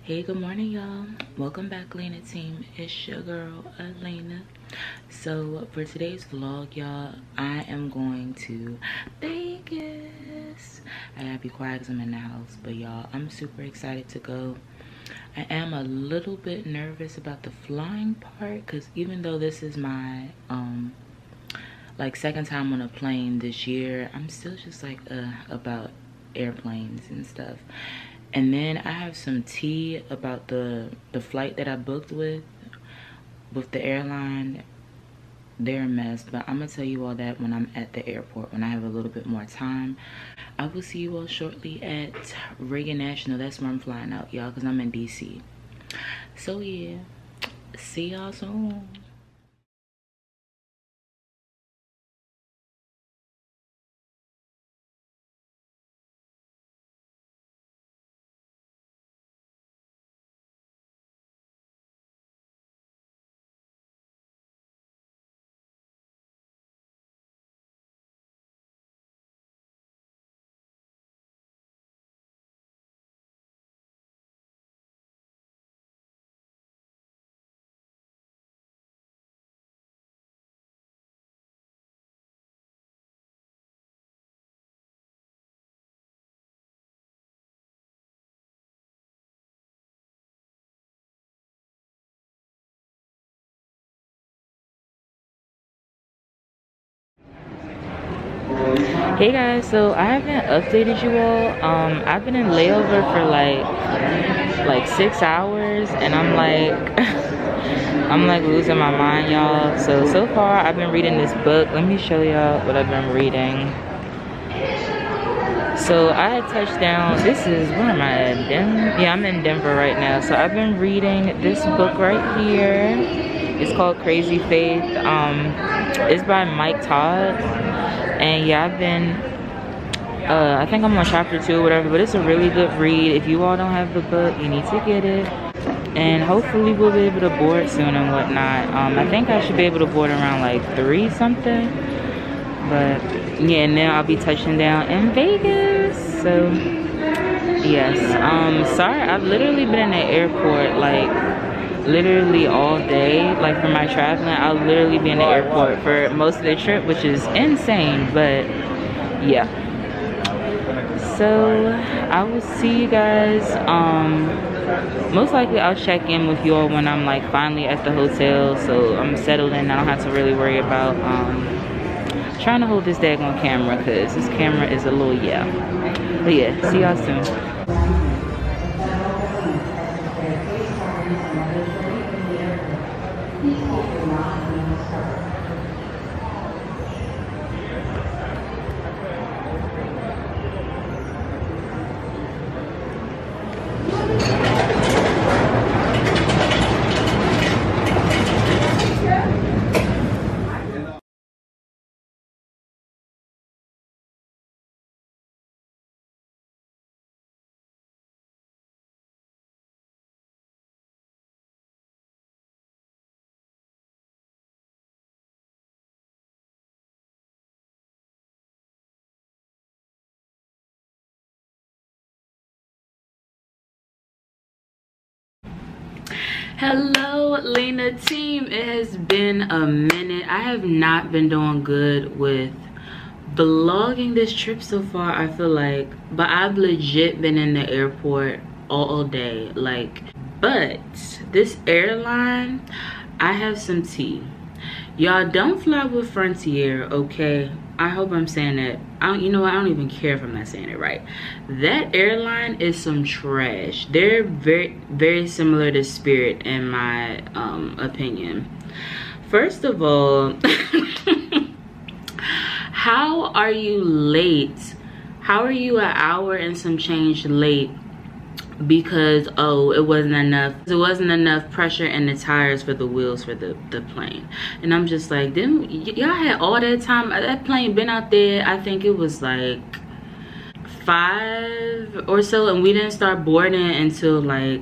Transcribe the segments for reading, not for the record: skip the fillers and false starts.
Hey, good morning, y'all. Welcome back, Lena team. It's your girl Elena. So for today's vlog, y'all, I am going to Vegas. I gotta be quiet because I'm in the house, but y'all, I'm super excited to go. I am a little bit nervous about the flying part because even though this is my like second time on a plane this year, I'm still just like about airplanes and stuff. And then I have some tea about the flight that I booked with the airline. They're a mess, but I'm gonna tell you all that when I'm at the airport, when I have a little bit more time. I will see you all shortly at Reagan National. That's where I'm flying out, y'all, because I'm in DC. So yeah, see y'all soon. Hey guys, so I haven't updated you all. I've been in layover for like 6 hours, and I'm like I'm like losing my mind, y'all. So far I've been reading this book. Let me show y'all what I've been reading. So I had touched down. This is, where am I at? Denver? Yeah, I'm in Denver right now. So I've been reading this book right here. It's called Crazy Faith. It's by Mike Todd. And yeah, I've been, I think I'm on chapter 2 or whatever, but it's a really good read. If you all don't have the book, you need to get it. And hopefully we'll be able to board soon and whatnot. I think I should be able to board around like 3 something. But yeah, and then I'll be touching down in Vegas. So yes, sorry, I've literally been in the airport like literally all day. Like for my traveling, I'll literally be in the airport for most of the trip, which is insane, but yeah. So I will see you guys. Most likely I'll check in with you all when I'm like finally at the hotel, so I'm settled in. I don't have to really worry about trying to hold this daggone camera, because this camera is a little, yeah. But yeah, see y'all soon. Hello Lena team, it has been a minute. I have not been doing good with vlogging this trip so far, I feel like, but I've legit been in the airport all day, like. But this airline, I have some tea. Y'all, don't fly with Frontier, okay? I hope I'm saying that. You know what? I don't even care if I'm not saying it right. That airline is some trash. They're very, very similar to Spirit in my opinion. First of all, how are you late? How are you an hour and some change late? Because it wasn't enough pressure in the tires for the wheels for the plane. And I'm just like, y'all had all that time. That plane been out there, I think it was like 5 or so, and we didn't start boarding until like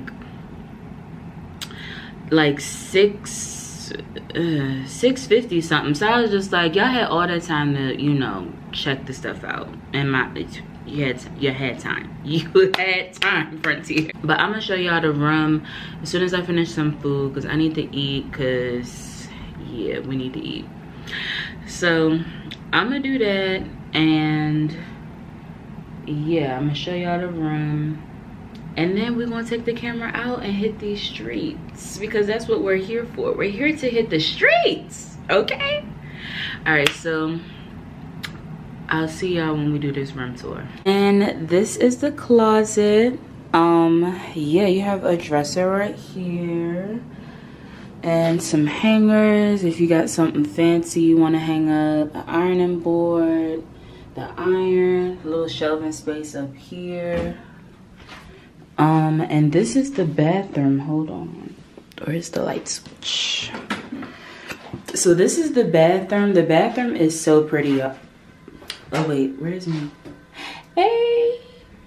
6:50 something. So I was just like, y'all had all that time to, you know, check the stuff out. And you had time. You had time, Frontier. But I'm gonna show y'all the room as soon as I finish some food, because I need to eat, because yeah, we need to eat. So I'm gonna do that, and yeah, I'm gonna show y'all the room, and then we're gonna take the camera out and hit these streets, because that's what we're here for. We're here to hit the streets, okay? All right, so I'll see y'all when we do this room tour. And this is the closet. Yeah, you have a dresser right here and some hangers if you got something fancy you want to hang up, an ironing board, the iron, a little shelving space up here. And this is the bathroom. Hold on, where's the light switch? So this is the bathroom. The bathroom is so pretty. Oh wait, where's me? Hey!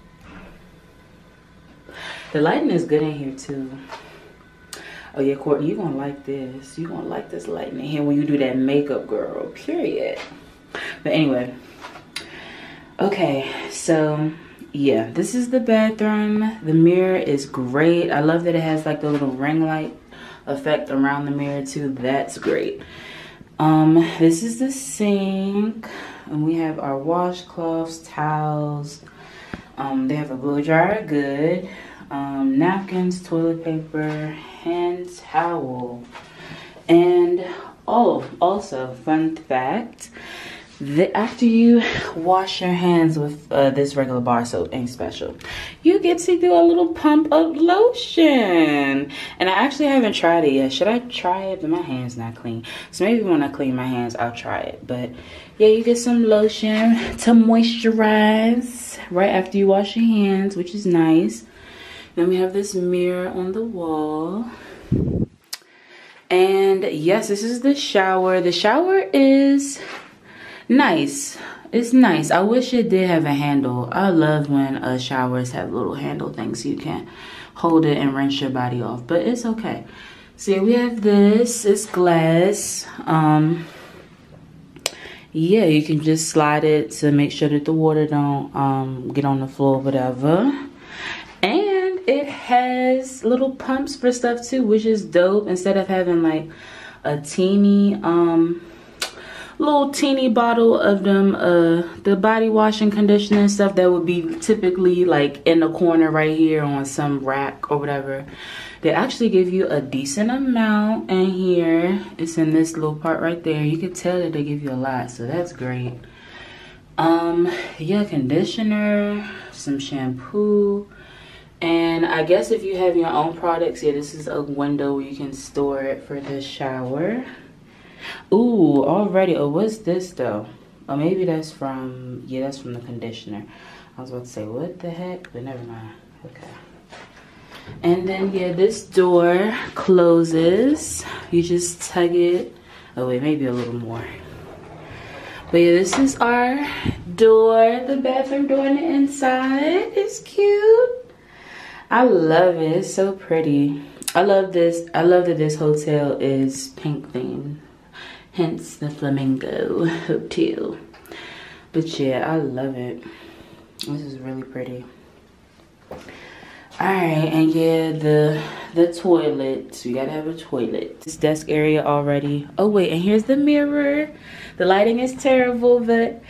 The lighting is good in here too. Oh yeah, Courtney, you're gonna like this. You're gonna like this lighting in here when you do that makeup, girl, period. But anyway, okay, so yeah, this is the bathroom. The mirror is great. I love that it has like the little ring light effect around the mirror too. That's great. This is the sink. And we have our washcloths, towels. They have a blow dryer, good. Napkins, toilet paper, hand towel. And also, fun fact, after you wash your hands with this regular bar soap, ain't special, you get to do a little pump of lotion. And I actually haven't tried it yet. Should I try it? But my hand's not clean, so maybe when I clean my hands I'll try it. But yeah, you get some lotion to moisturize right after you wash your hands, which is nice. Then we have this mirror on the wall. And yes, this is the shower. The shower is nice. It's nice. I wish it did have a handle. I love when showers have little handle things so you can hold it and rinse your body off, but it's okay. So yeah, we have this. It's glass. Yeah, you can just slide it to make sure that the water don't get on the floor, whatever. And it has little pumps for stuff too, which is dope. Instead of having like a teeny little teeny bottle of them the body wash and conditioner and stuff that would be typically like in the corner right here on some rack or whatever, they actually give you a decent amount in here. It's in this little part right there. You can tell that they give you a lot, so that's great. Yeah, conditioner, some shampoo, and I guess if you have your own products, yeah, this is a window where you can store it for the shower. Ooh, already. Oh, what's this though? Oh, maybe that's from, yeah, that's from the conditioner. I was about to say, what the heck? But never mind. Okay. And then, yeah, this door closes. You just tug it. Oh, wait, maybe a little more. But yeah, this is our door. The bathroom door on the inside. It's cute. I love it. It's so pretty. I love this. I love that this hotel is pink themed. Hence the Flamingo Hotel. But yeah, I love it. This is really pretty. Alright, and yeah, the toilet. We gotta have a toilet. This desk area already. Oh wait, and here's the mirror. The lighting is terrible, but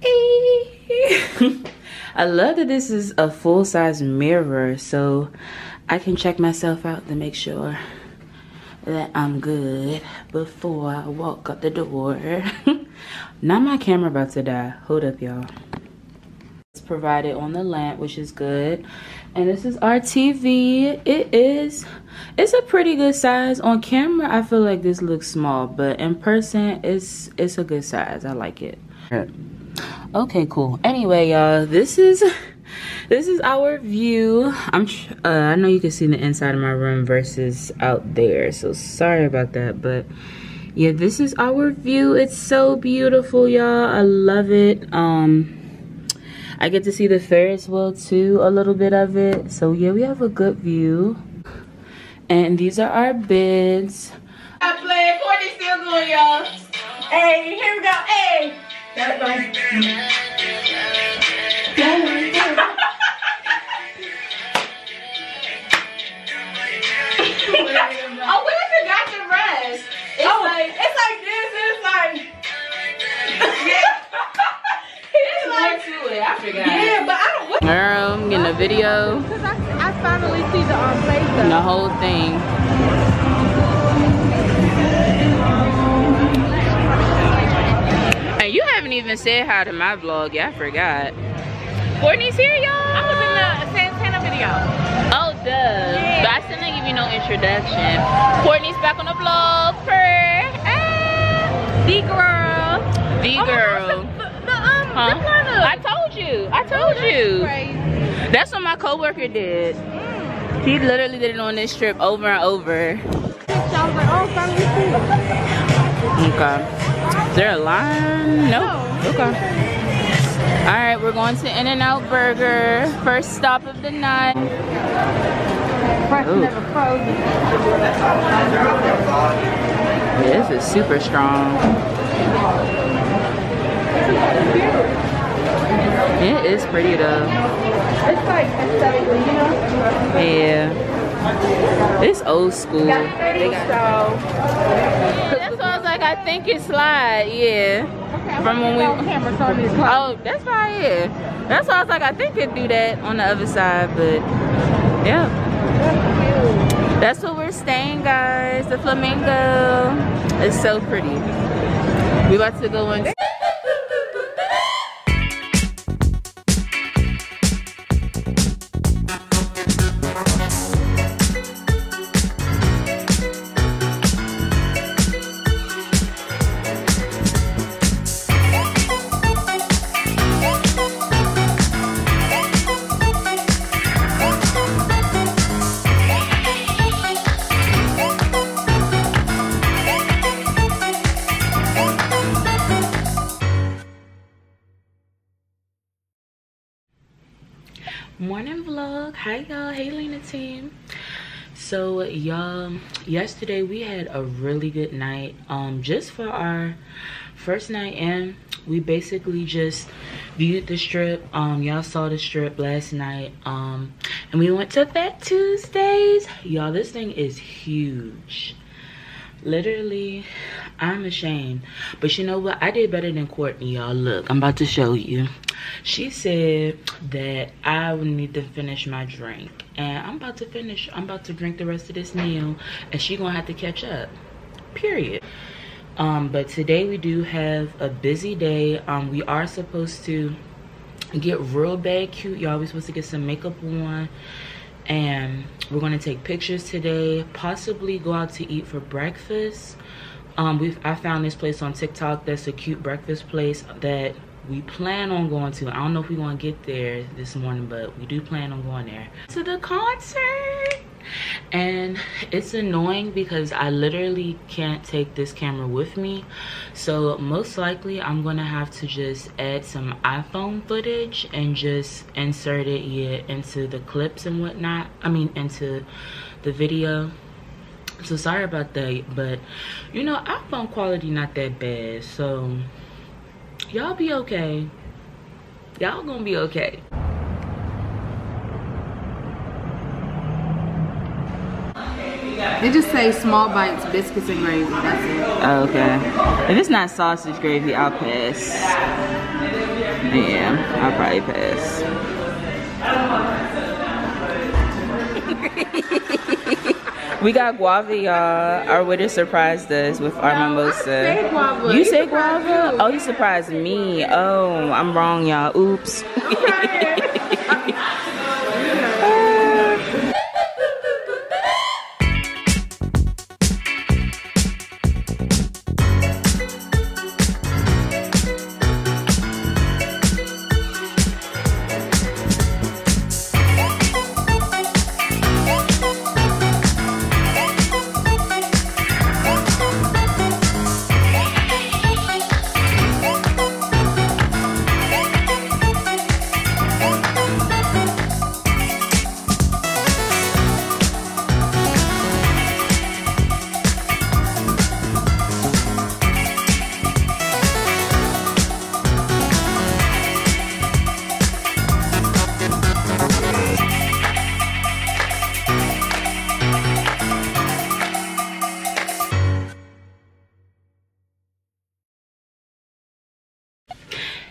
I love that this is a full-size mirror, so I can check myself out to make sure that I'm good before I walk out the door. Now my camera about to die. Hold up, y'all. It's provided on the lamp, which is good. And this is our TV. It's a pretty good size. On camera, I feel like this looks small, but in person, it's a good size. I like it. Okay, cool. Anyway, y'all, this is our view. I know you can see the inside of my room versus out there, so sorry about that, but yeah, this is our view. It's so beautiful, y'all. I love it. I get to see the Ferris wheel too, a little bit of it. So yeah, we have a good view. And these are our beds. I play. Courtney's still going, y'all. Hey, here we go. Hey. That's nice. video. Because I finally see the face of The whole thing. And you haven't even said hi to my vlog. Yeah, I forgot. Courtney's here, y'all. I was in the Santana video. Oh, duh. Yeah. But I still didn't give you no introduction. Courtney's back on the vlog. The girl. The girl. Huh? I told you. Crazy. That's what my coworker did. He literally did it on this trip over and over. Okay. Is there a line? Nope. Okay. Alright, we're going to In-N-Out Burger. First stop of the night. Yeah, this is super strong. It is pretty though. It's like aesthetically, you know? Yeah. It's old school. They got That's why I was like, I think it's slide, yeah. okay, From when we camera showing me the oh, that's fine, yeah. That's why I was like, I think it'd do that on the other side, but yeah. That's where we're staying, guys. The Flamingo. It's so pretty. We about to go in. Morning vlog. Hi y'all. Hey Lena team. So y'all, yesterday we had a really good night. Just for our first night in, we basically just viewed the strip. Y'all saw the strip last night. And we went to Fat Tuesdays. Y'all, this thing is huge. Literally, I'm ashamed. But you know what? I did better than Courtney, y'all. Look, I'm about to show you. She said that I would need to finish my drink. And I'm about to finish. I'm about to drink the rest of this meal. And she gonna have to catch up. Period. But today we do have a busy day. We are supposed to get real bad cute. Y'all, we're supposed to get some makeup on. And we're gonna take pictures today, possibly go out to eat for breakfast. I found this place on TikTok that's a cute breakfast place that we plan on going to. I don't know if we're gonna get there this morning, but we do plan on going there. To the concert. And it's annoying because I literally can't take this camera with me, so most likely I'm gonna have to just add some iPhone footage and just insert it into the clips and whatnot. I mean into the video. So sorry about that, but you know, iPhone quality not that bad, so y'all be okay. Y'all gonna be okay. It just says small bites, biscuits, and gravy. That's it. Oh, okay. If it's not sausage gravy, I'll pass. Yeah, I'll probably pass. We got guava, y'all. Our waiter surprised us with our mimosa. I said guava. You say guava? Oh, you surprised me. Oh, I'm wrong, y'all. Oops.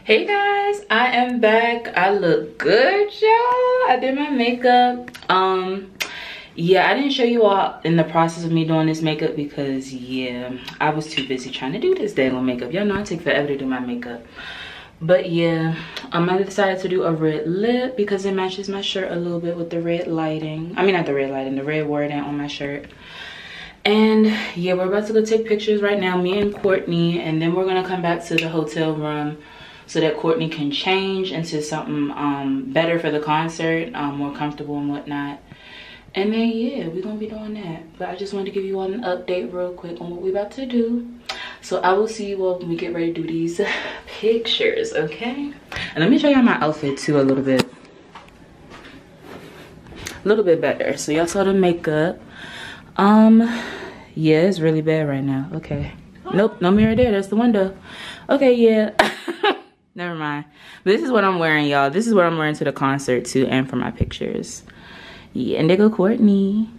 Hey guys, I am back. I look good, y'all. I did my makeup. Yeah, I didn't show you all in the process of me doing this makeup because yeah, I was too busy trying to do this daggone makeup. Y'all know I take forever to do my makeup. But yeah, I decided to do a red lip because it matches my shirt a little bit with the red lighting. I mean, not the red lighting, the red wording on my shirt. And yeah, we're about to go take pictures right now, me and Courtney, and then we're gonna come back to the hotel room so that Courtney can change into something better for the concert, more comfortable and whatnot. And then yeah, we're gonna be doing that. But I just wanted to give you all an update real quick on what we're about to do. So I will see you all when we get ready to do these pictures, okay? And let me show y'all my outfit too a little bit better. So y'all saw the makeup. Yeah, it's really bad right now. Okay. Nope, no mirror there. That's the window. Okay, yeah. Never mind. But this is what I'm wearing, y'all. This is what I'm wearing to the concert too, and for my pictures. Yeah, and there go Courtney.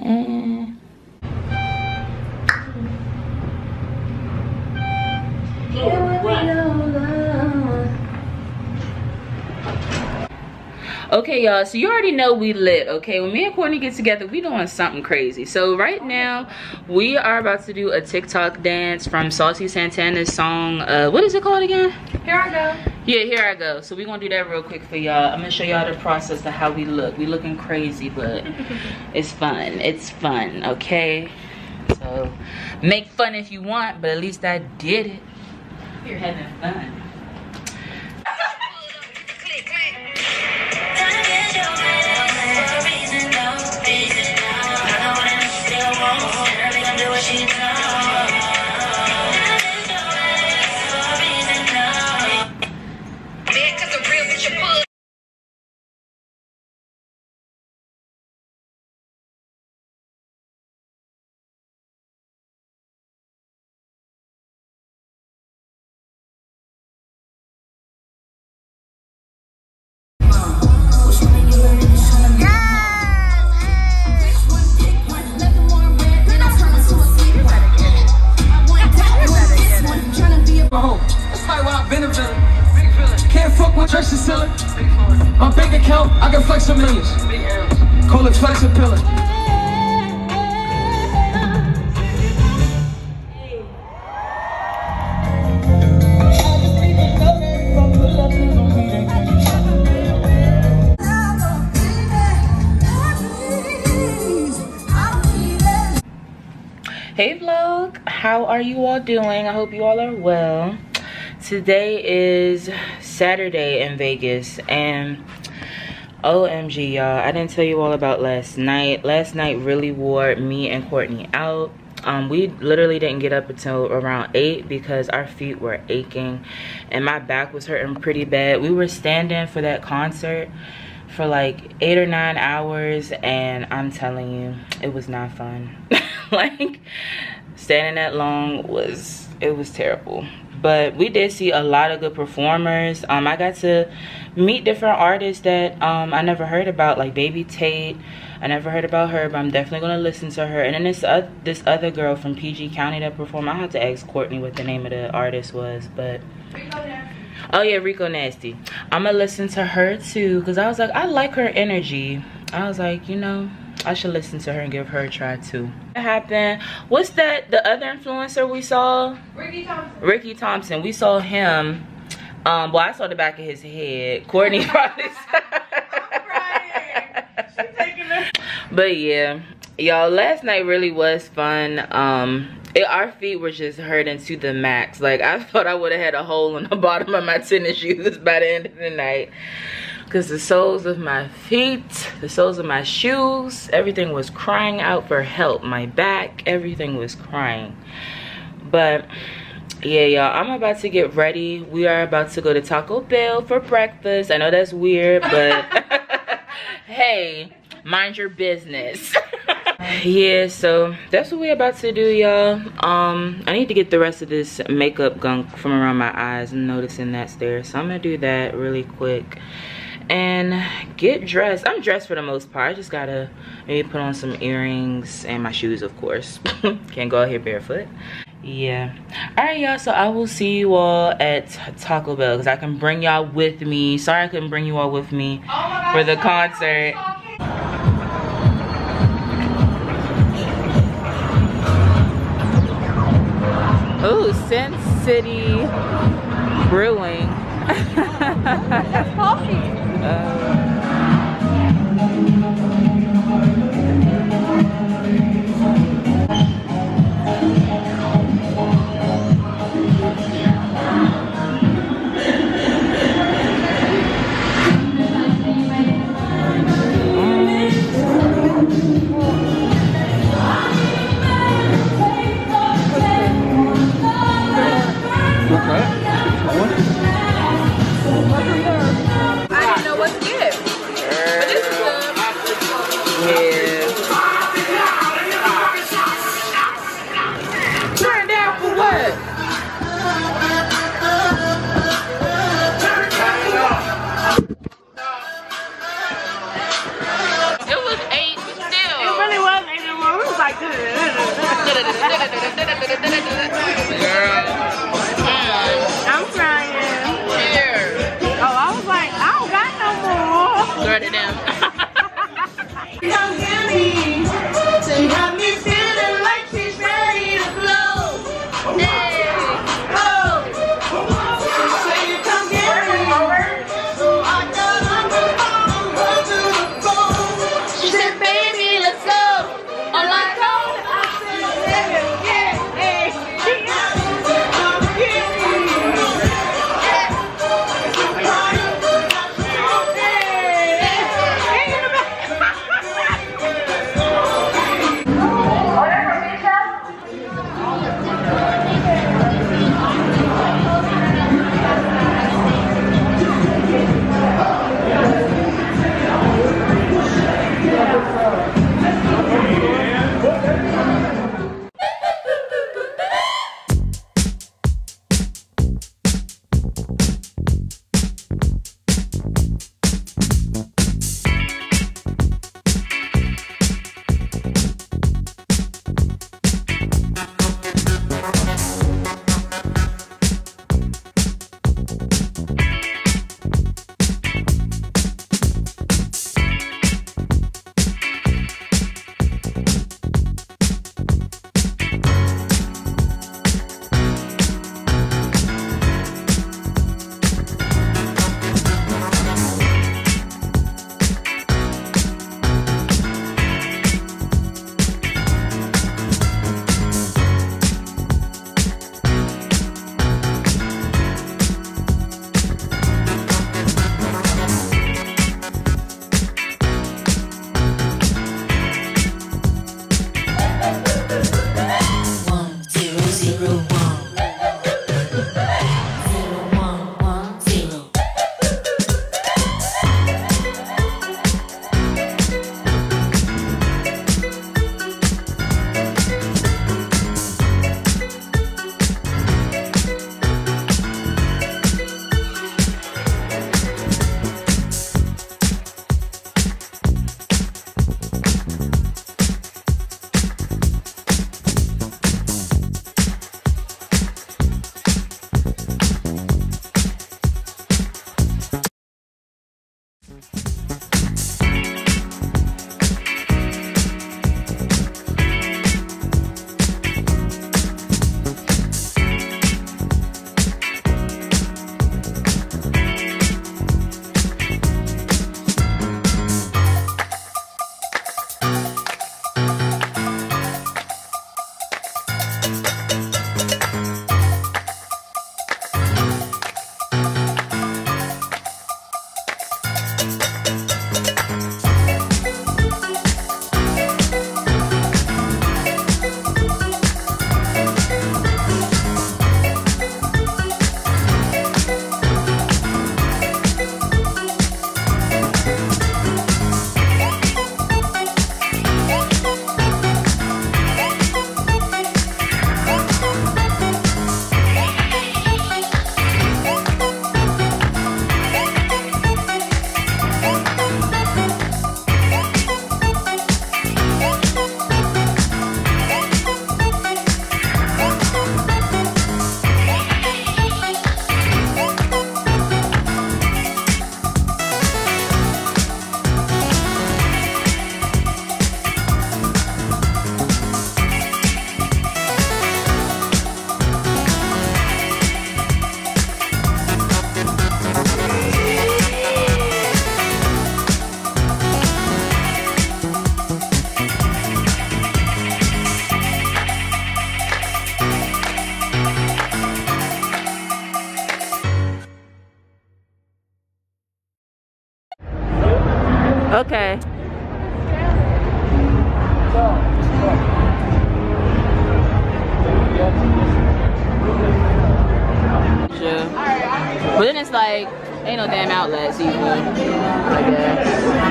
Okay, y'all, so you already know we lit, okay? When me and Courtney get together, we doing something crazy. So right now, we are about to do a TikTok dance from Saucy Santana's song, what is it called again? Here I go. Yeah, Here I Go. So we're gonna do that real quick for y'all. I'm gonna show y'all the process of how we look. We looking crazy, but it's fun. It's fun, okay? So make fun if you want, but at least I did it. You're having fun. My bank account, I can flex some millions. Call it flex appealing. Hey vlog, how are you all doing? I hope you all are well. Today is Saturday in Vegas, and OMG y'all, I didn't tell you all about last night. Last night really wore me and Courtney out. We literally didn't get up until around 8 because our feet were aching and my back was hurting pretty bad. We were standing for that concert for like 8 or 9 hours, and I'm telling you, it was not fun. Like, standing that long was terrible. But we did see a lot of good performers. I got to meet different artists that I never heard about, like Baby Tate. I never heard about her, but I'm definitely gonna listen to her. And then this other girl from PG County that performed. I have to ask Courtney what the name of the artist was, but oh yeah, Rico Nasty. I'm gonna listen to her too because I was like, I like her energy. I was like, you know, I should listen to her and give her a try too. What happened? What's that? The other influencer we saw? Ricky Thompson. Ricky Thompson. We saw him. Well, I saw the back of his head. Courtney probably. I'm crying. She's taking it. But yeah, y'all, last night really was fun. Our feet were just hurting to the max. Like, I thought I would have had a hole in the bottom of my tennis shoes by the end of the night. Because the soles of my feet, the soles of my shoes, everything was crying out for help. My back, everything was crying. But yeah, y'all, I'm about to get ready. We are about to go to Taco Bell for breakfast. I know that's weird, but hey, mind your business. Yeah, so that's what we're about to do, y'all. I need to get the rest of this makeup gunk from around my eyes. I'm noticing that's there, so I'm gonna do that really quick and get dressed. I'm dressed for the most part. I just gotta maybe put on some earrings and my shoes, of course. Can't go out here barefoot. yeah. All right, y'all, so I will see you all at Taco Bell because I can bring y'all with me. Sorry I couldn't bring you all with me for the concert. Ooh, Sin City Brewing. That's coffee. I'm crying. Here. Oh, I was like, I don't got no more. Girl to them. Don't get me. She got me feeling like she's ready to blow. Hey. Oh. Say you come get me. So I got on the phone to the phone. She said, baby, let's go. I'm like, oh, I said, yeah, hey. Okay. Sure. But then it's like, ain't no damn outlets even, I guess.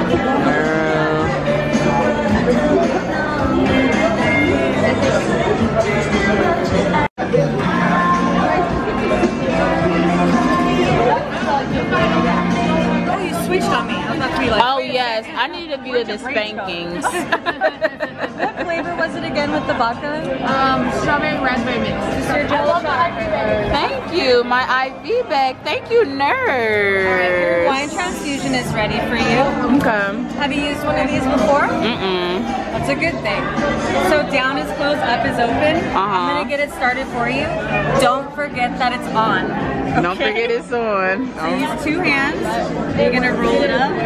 Oh, you switched on me. I was about to be like, Oh yes, I needed to view the spankings. what flavor was it again with the vodka? Strawberry raspberry mix. Just your jello shot. Thank you, my IV bag. Thank you, nurse. Alright, your wine transfusion is ready for you. Okay. Have you used one of these before? Mm-mm. That's a good thing. So down is closed, up is open. I'm gonna get it started for you. Don't forget that it's on. Don't forget it's on. So use 2 hands. You're gonna roll it up.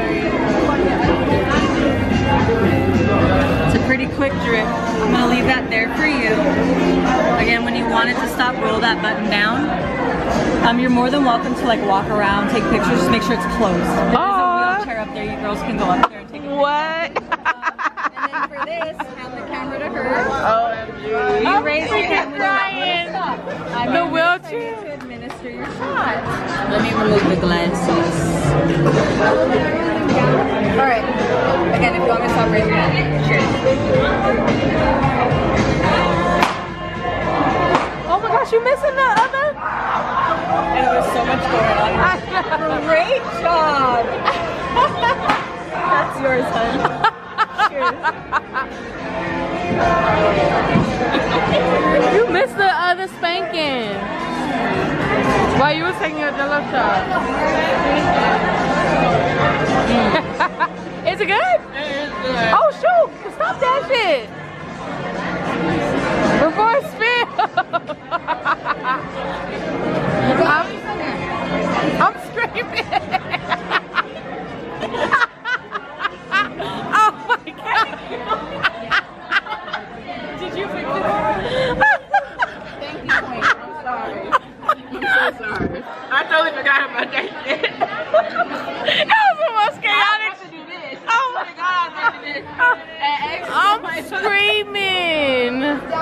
It's a pretty quick drip. I'm gonna leave that there for you. Again, when you want it to stop, roll that button down. You're more than welcome to like walk around, take pictures, just make sure it's closed. There's a wheelchair up there. You girls can go up there and take a picture. What? And then for this, hand the camera to her. OMG. You raise your hand when you want to stop. The wheelchair. To administer your shot. Let me remove the glasses. Alright. Again, if you want me to stop, raise your hand. Cheers. Oh my gosh, you missing the other? And there's so much going on. Great job. That's yours, hon. Cheers. You missed the other spanking. While you were taking your jello shot. Is it good? It is good. Oh shoot! Stop that shit! Before it spills. I'm screaming. Oh my god! Did you fix it? Thank you, Queen. I'm sorry. I'm so sorry. I totally forgot about that shit. That was the most chaotic. Oh my god! I'm screaming.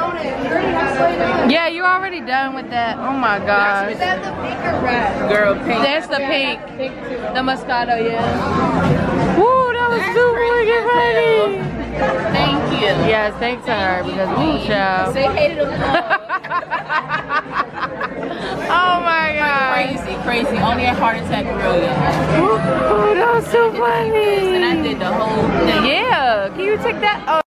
Yeah, you already done with that. Oh my gosh. That's the pink or red? Girl, pink. That's the pink. The Moscato, yeah. Woo, that was super funny. Thank you. Yes, thanks to her because woo, child. Say hey to the vlog. Oh my god. Crazy. Only a heart attack brilliant. Oh, that was so funny. And I did the whole thing. Yeah, can you take that? Oh.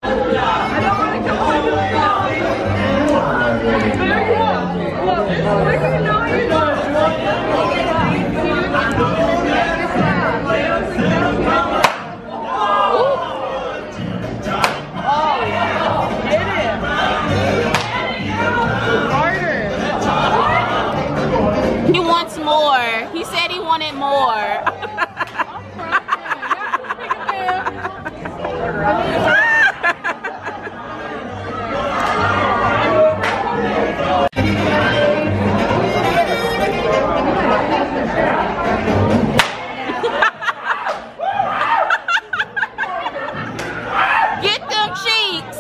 He wants more. He said he wanted more. Get them cheeks.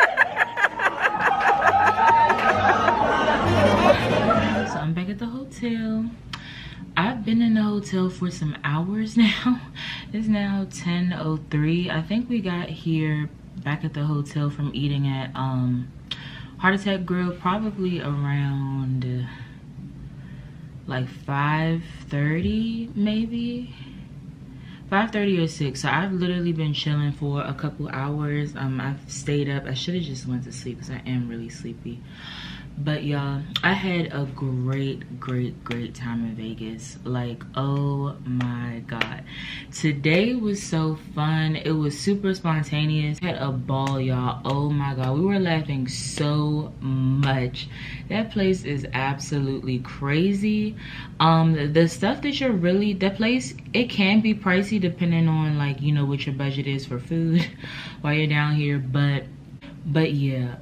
So I'm back at the hotel. I've been in the hotel for some hours now. It's now 10:03. I think we got here back at the hotel from eating at Heart Attack Grill probably around like 5:30 maybe. 5:30 or 6. So I've literally been chilling for a couple hours. I've stayed up. I should have just went to sleep because I am really sleepy. But y'all, I had a great time in Vegas. Like, oh my god, today was so fun. It was super spontaneous. I had a ball, y'all. Oh my god, we were laughing so much. That place is absolutely crazy. The stuff that you're really, that place, it can be pricey depending on, like, you know, what your budget is for food while you're down here. But yeah,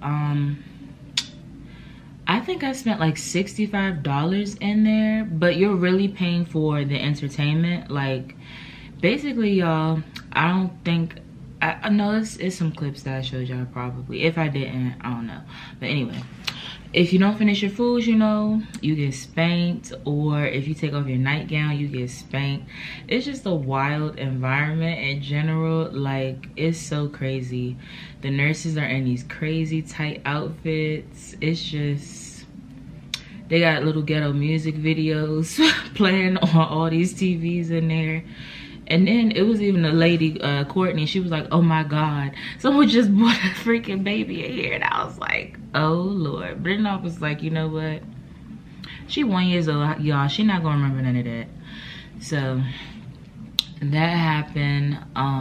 I think I spent like $65 in there, but you're really paying for the entertainment. Like, basically, y'all, I don't think, I know it's some clips that I showed y'all probably. If I didn't, I don't know. But anyway, if you don't finish your food, you know, you get spanked. Or if you take off your nightgown, you get spanked. It's just a wild environment in general. Like, it's so crazy. The nurses are in these crazy tight outfits. It's just, they got little ghetto music videos playing on all these TVs in there. And then it was even a lady, Courtney, she was like, oh my God, someone just brought a freaking baby in here. And I was like, oh Lord. But then I was like, you know what? She 1 year old, y'all. She not gonna remember none of that. So that happened.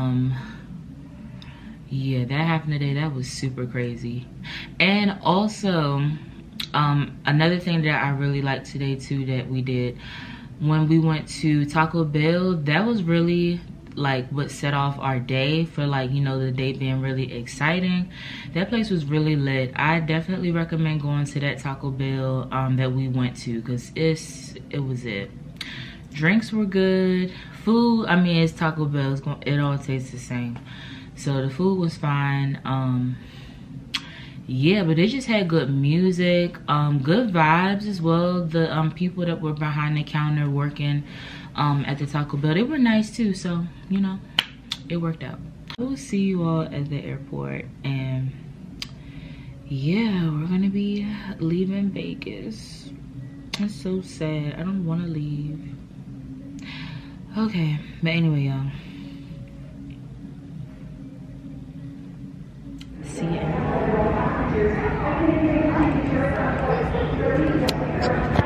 Yeah, that happened today. That was super crazy. And also, another thing that I really liked today too that we did, when we went to Taco Bell, that was really like what set off our day for, like, you know, the day being really exciting. That place was really lit. I definitely recommend going to that Taco Bell that we went to, because it was it. Drinks were good. Food, I mean, it's Taco Bell, it all tastes the same. So the food was fine. Yeah, but they just had good music, good vibes as well. The people that were behind the counter working at the Taco Bell, they were nice too. So, you know, it worked out. We'll see you all at the airport, and yeah, we're gonna be leaving Vegas. It's so sad. I don't want to leave. Okay, but anyway, y'all, see you.